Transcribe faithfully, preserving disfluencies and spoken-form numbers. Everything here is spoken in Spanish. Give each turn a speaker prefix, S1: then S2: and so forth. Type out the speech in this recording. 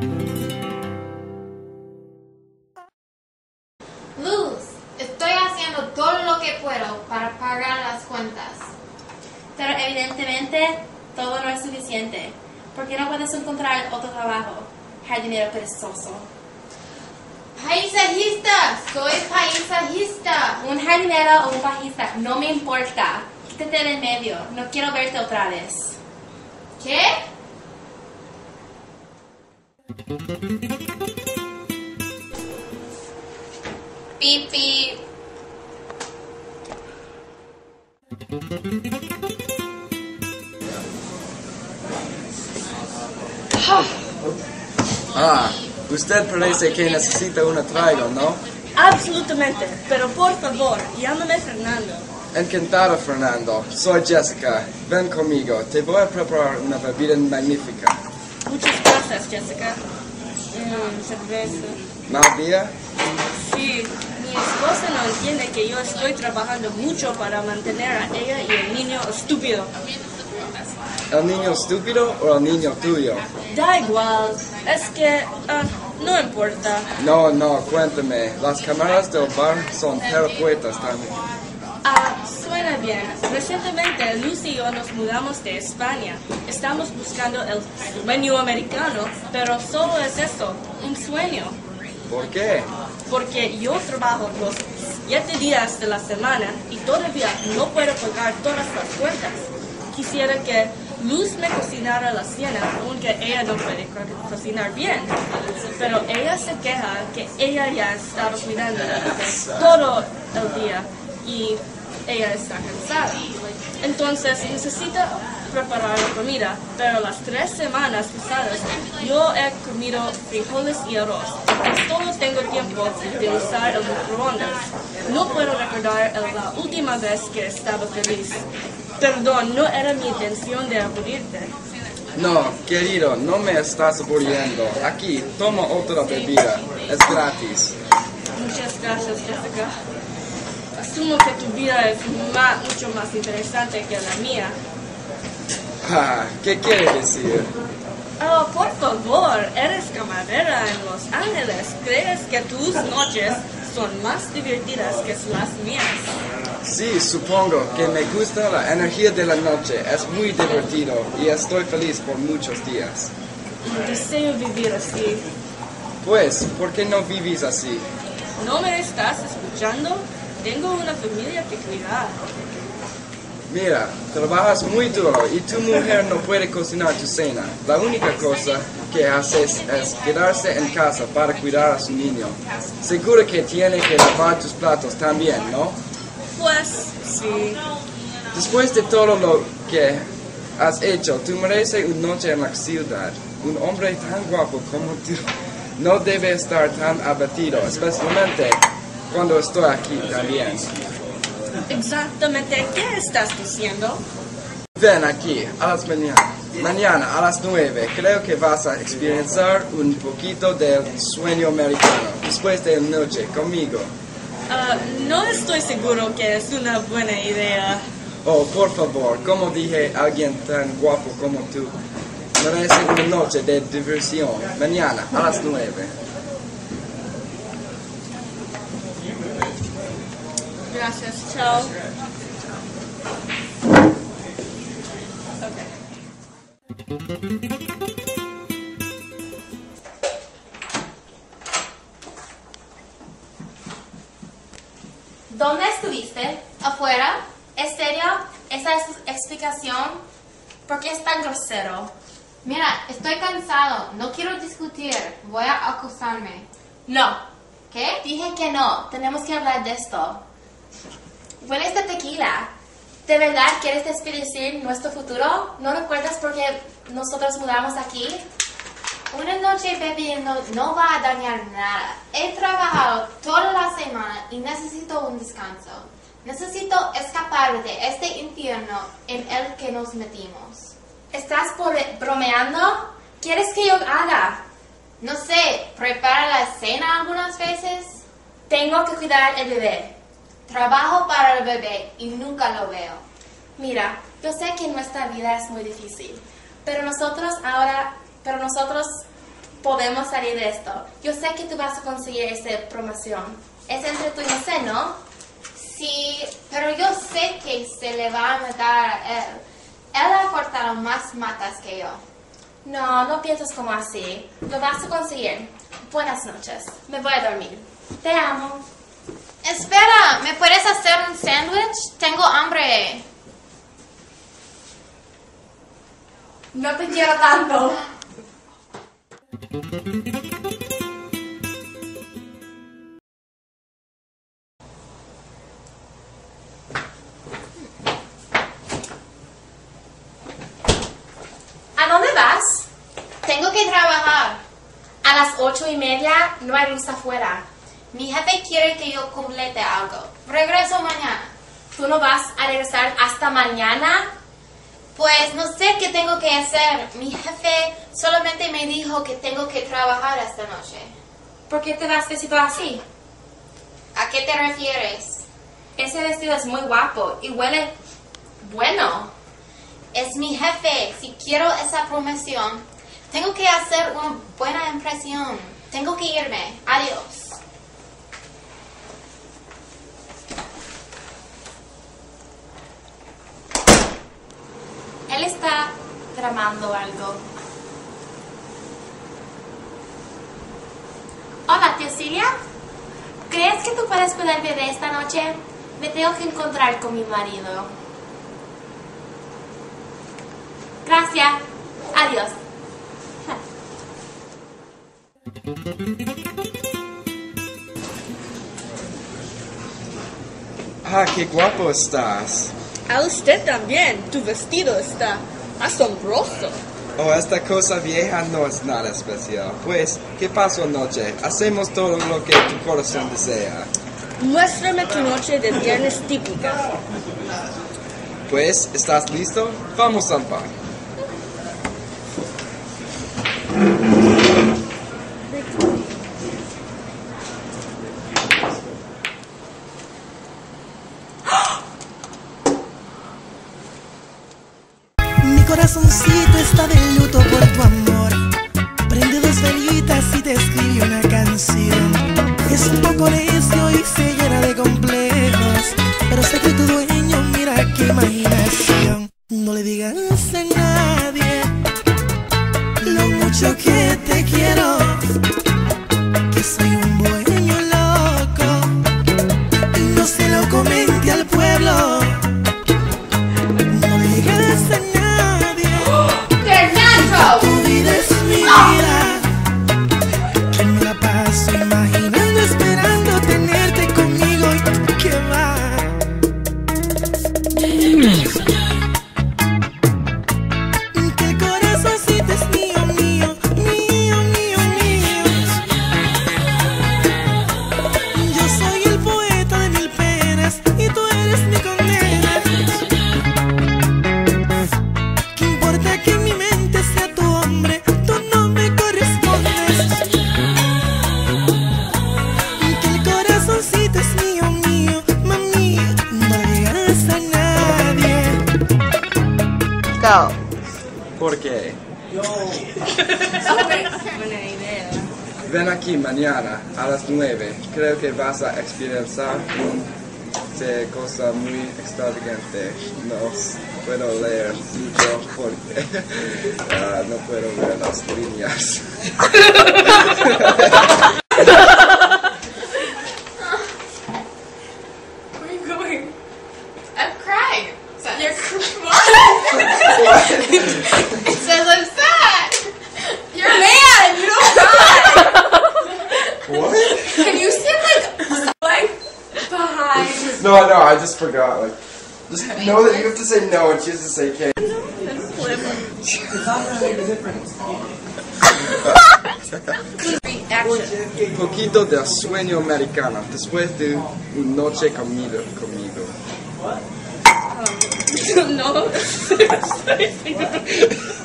S1: Luz, estoy haciendo todo lo que puedo para pagar las cuentas.
S2: Pero evidentemente todo no es suficiente. ¿Por qué no puedes encontrar otro trabajo? Jardinero perezoso.
S1: ¡Paisajista! ¡Soy paisajista!
S2: Un jardinero o un bajista, no me importa. Quítate del medio, no quiero verte otra vez.
S1: ¿Qué?
S2: Pip, pip.
S3: Ah, usted parece que necesita una traigo, ¿no?
S4: Absolutamente, pero por favor, llámame Fernando.
S3: Encantado, Fernando. Soy Jessica. Ven conmigo. Te voy a preparar una bebida magnífica.
S4: Muchas gracias, Jessica. Mm, cerveza.
S3: ¿Mal día?
S4: Sí, mi esposa no entiende que yo estoy trabajando mucho para mantener a ella y el niño estúpido.
S3: ¿El niño estúpido o el niño tuyo?
S4: Da igual, es que ah, no importa.
S3: No, no, cuéntame. Las cámaras del bar son terapeutas también.
S4: Ah, suena bien. Recientemente Lucy y yo nos mudamos de España. Estamos buscando el sueño americano, pero solo es eso, un sueño.
S3: ¿Por qué?
S4: Porque yo trabajo los siete días de la semana y todavía no puedo pagar todas las cuentas. Quisiera que Luz me cocinara la cena, aunque ella no puede co- cocinar bien. Pero ella se queja que ella ya ha estado cuidando de bebé todo el día y ella está cansada. Entonces necesita preparar la comida, pero las tres semanas pasadas yo he comido frijoles y arroz. Y solo tengo tiempo de usar el microondas. No puedo recordar la última vez que estaba feliz. Perdón, no era mi intención de aburrirte.
S3: No, querido, no me estás aburriendo. Aquí, toma otra bebida. Es gratis.
S4: Muchas gracias, Jessica. Asumo que tu vida es ma- mucho más interesante que la mía.
S3: Ah, ¿qué quiere decir?
S4: Oh, por favor, eres camarera en Los Ángeles. ¿Crees que tus noches son más divertidas que las mías?
S3: Sí, supongo que me gusta la energía de la noche. Es muy divertido y estoy feliz por muchos días.
S4: Deseo vivir así.
S3: Pues, ¿por qué no vivís así?
S4: ¿No me estás escuchando? Tengo una familia que cuidar.
S3: Mira, trabajas muy duro y tu mujer no puede cocinar tu cena. La única cosa que haces es quedarse en casa para cuidar a su niño. Seguro que tiene que lavar tus platos también, ¿no?
S4: Pues, sí.
S3: Después de todo lo que has hecho, tú mereces una noche en la ciudad. Un hombre tan guapo como tú no debe estar tan abatido, especialmente cuando estoy aquí también.
S4: Exactamente, ¿qué estás diciendo?
S3: Ven aquí, a las mañana. Mañana a las nueve, creo que vas a experimentar un poquito del sueño americano. Después de la noche, conmigo.
S4: Ah, no estoy seguro que es una buena idea.
S3: Oh, por favor, como dije, alguien tan guapo como tú merece una noche de diversión. Mañana a las nueve.
S4: Gracias, chao.
S2: ¿Dónde estuviste?
S1: ¿Afuera?
S2: ¿Es serio? ¿Esa es tu explicación? ¿Por qué es tan grosero?
S1: Mira, estoy cansado. No quiero discutir. Voy a acostarme.
S2: No.
S1: ¿Qué?
S2: Dije que no. Tenemos que hablar de esto. Huele esta tequila. ¿De verdad quieres desperdiciar nuestro futuro? ¿No recuerdas por qué nosotros mudamos aquí?
S1: Una noche bebiendo no va a dañar nada. He trabajado toda la semana y necesito un descanso. Necesito escapar de este infierno en el que nos metimos.
S2: ¿Estás por- bromeando? ¿Quieres que yo haga?
S1: No sé, prepara la cena algunas veces.
S2: Tengo que cuidar el bebé.
S1: Trabajo para el bebé y nunca lo veo.
S2: Mira, yo sé que nuestra vida es muy difícil, pero nosotros ahora, pero nosotros podemos salir de esto. Yo sé que tú vas a conseguir esa promoción. Es entre tú y José, ¿no?
S1: Sí, pero yo sé que se le va a matar a él. Él ha cortado más matas que yo.
S2: No, no piensas como así. Lo vas a conseguir. Buenas noches. Me voy a dormir. Te amo.
S1: Espera, ¿me puedes hacer un sándwich? Tengo hambre.
S2: No te quiero tanto. ¿A dónde vas?
S1: Tengo que trabajar.
S2: A las ocho y media no hay luz afuera.
S1: Mi jefe quiere que yo complete algo. Regreso mañana.
S2: ¿Tú no vas a regresar hasta mañana?
S1: Pues no sé qué tengo que hacer. Mi jefe solamente me dijo que tengo que trabajar esta noche.
S2: ¿Por qué te vas vestido así?
S1: ¿A qué te refieres?
S2: Ese vestido es muy guapo y huele bueno.
S1: Es mi jefe. Si quiero esa promoción, tengo que hacer una buena impresión. Tengo que irme. Adiós.
S2: Él está tramando algo. Hola, tía Silvia. ¿Crees que tú puedes cuidar del bebé esta noche? Me tengo que encontrar con mi marido. Gracias. Adiós.
S3: Ah, qué guapo estás.
S4: A usted también. Tu vestido está asombroso.
S3: Oh, esta cosa vieja no es nada especial. Pues, ¿qué pasó anoche? Hacemos todo lo que tu corazón desea.
S4: Muéstrame tu noche de viernes típica.
S3: Pues, ¿estás listo? Vamos al bar.
S5: Mi corazoncito está de luto por tu amor. Prende dos velitas y te escribe una canción. Es un poco necio y se llena de complejos, pero sé que tu dueño, mira qué imaginación. No le digas a nadie lo mucho que te quiero, que soy un bohemio loco y no se lo comente al pueblo. No le digas a nadie que tu vida es mi vida, que me la paso imaginando, esperando tenerte conmigo y que va. Que el corazoncito es mío, mío, mío, mío, mío. Yo soy el poeta de mil penas y tú eres mi condena. ¿Qué importa que en mi mente sea tu hombre? Tú no me correspondes. Que el corazoncito es mío, mío, mami. No le digas a nadie.
S6: Go.
S3: ¿Por qué?
S4: Buena idea.
S3: Ven aquí mañana a las nueve. Creo que vas a experienciar una cosa muy extravagante. No puedo leer mucho porque ah, no puedo ver las líneas.
S2: Where are you going?
S1: I'm crying.
S2: You're crying.
S1: It says I'm sad.
S2: You're mad. You don't cry.
S3: What?
S2: Can you sit like like behind?
S3: No, no, I just forgot. Like, just know that you have to say no and she has to say K.
S4: Action.
S3: Poquito de sueño americano después de una noche comido conmigo.
S4: No.